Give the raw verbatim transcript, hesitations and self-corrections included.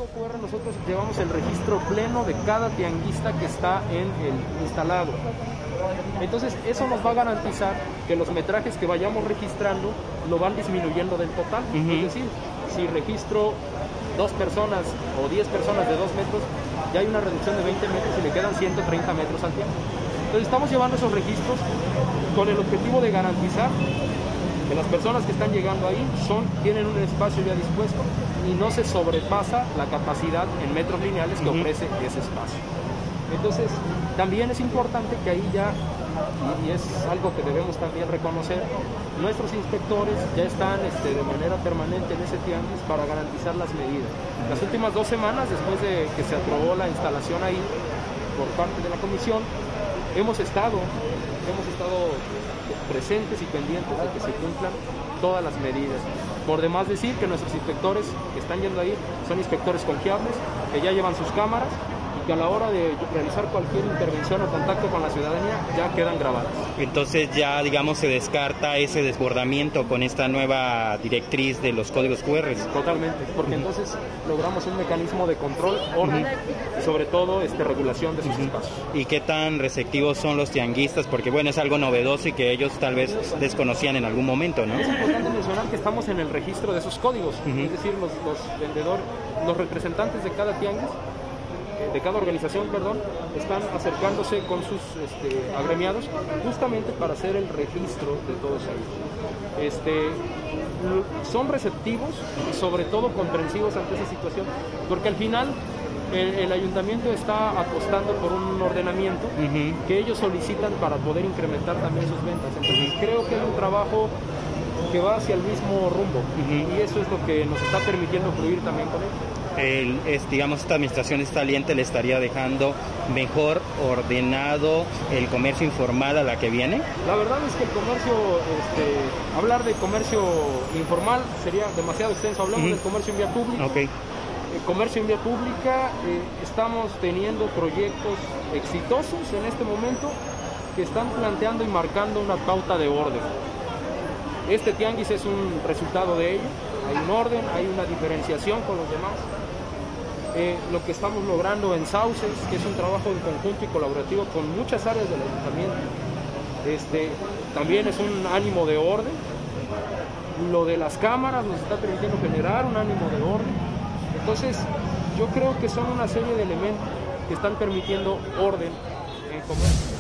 código cu erre nosotros llevamos el registro pleno de cada tianguista que está en el instalado. Entonces eso nos va a garantizar que los metrajes que vayamos registrando lo van disminuyendo del total. Uh-huh. Es decir, si registro dos personas o diez personas de dos metros, ya hay una reducción de veinte metros y le quedan ciento treinta metros al tiempo. Entonces estamos llevando esos registros con el objetivo de garantizar que las personas que están llegando ahí son, tienen un espacio ya dispuesto y no se sobrepasa la capacidad en metros lineales que uh-huh. ofrece ese espacio. Entonces, también es importante que ahí ya, y, y es algo que debemos también reconocer, nuestros inspectores ya están este, de manera permanente en ese tianguis para garantizar las medidas. Las últimas dos semanas, después de que se aprobó la instalación ahí por parte de la comisión, hemos estado, hemos estado presentes y pendientes de que se cumplan todas las medidas. Por demás decir que nuestros inspectores que están yendo ahí son inspectores confiables, que ya llevan sus cámaras y que a la hora de realizar cualquier intervención o contacto con la ciudadanía ya quedan grabadas. Entonces ya, digamos, se descarta ese desbordamiento con esta nueva directriz de los códigos cu erre. Totalmente, porque entonces logramos un mecanismo de control, orden y sobre todo este, regulación de sus uh-huh. espacios. ¿Y qué tan receptivos son los tianguistas? Porque bueno, es algo novedoso y que ellos tal vez desconocían en algún momento, ¿no? Es importante mencionar que estamos en el registro de esos códigos, uh-huh. es decir, los, los vendedores, los representantes de cada tianguis, de cada organización, perdón, están acercándose con sus este, agremiados justamente para hacer el registro de todos ellos. Este, son receptivos y sobre todo comprensivos ante esa situación, porque al final el, el ayuntamiento está apostando por un ordenamiento uh-huh. que ellos solicitan para poder incrementar también sus ventas. Entonces creo que es un trabajo que va hacia el mismo rumbo uh-huh. y eso es lo que nos está permitiendo fluir también con ellos. El, es, digamos, esta administración saliente le estaría dejando mejor ordenado el comercio informal a la que viene. La verdad es que el comercio, este, hablar de comercio informal sería demasiado extenso. Hablamos uh-huh. del comercio en vía pública. Okay. El comercio en vía pública, eh, estamos teniendo proyectos exitosos en este momento que están planteando y marcando una pauta de orden. Este tianguis es un resultado de ello. Hay un orden, hay una diferenciación con los demás. Eh, lo que estamos logrando en Sauces, que es un trabajo en conjunto y colaborativo con muchas áreas del ayuntamiento, este, también es un ánimo de orden. Lo de las cámaras nos está permitiendo generar un ánimo de orden. Entonces, yo creo que son una serie de elementos que están permitiendo orden en comercio.